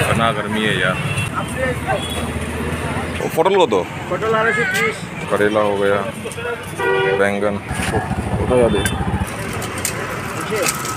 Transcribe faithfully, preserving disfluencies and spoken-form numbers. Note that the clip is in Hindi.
इतना गर्मी है यार। पोटल को दो, करेला हो गया, बैंगन हो गया।